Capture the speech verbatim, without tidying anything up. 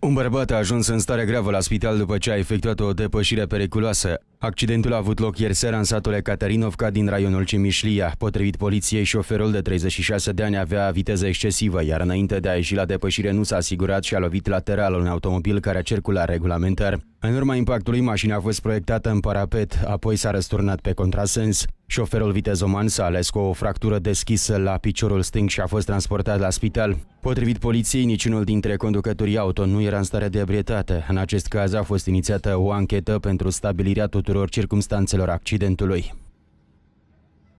Un bărbat a ajuns în stare gravă la spital după ce a efectuat o depășire periculoasă. Accidentul a avut loc ieri seara în satul Ekaterinovka din raionul Cimișlia. Potrivit poliției, șoferul de treizeci și șase de ani avea viteză excesivă, iar înainte de a ieși la depășire nu s-a asigurat și a lovit lateral un automobil care circula regulamentar. În urma impactului, mașina a fost proiectată în parapet, apoi s-a răsturnat pe contrasens. Șoferul vitezoman s-a ales cu o fractură deschisă la piciorul stâng și a fost transportat la spital. Potrivit poliției, niciunul dintre conducătorii auto nu era în stare de ebrietate. În acest caz a fost inițiată o anchetă pentru stabilirea tuturor circumstanțelor accidentului.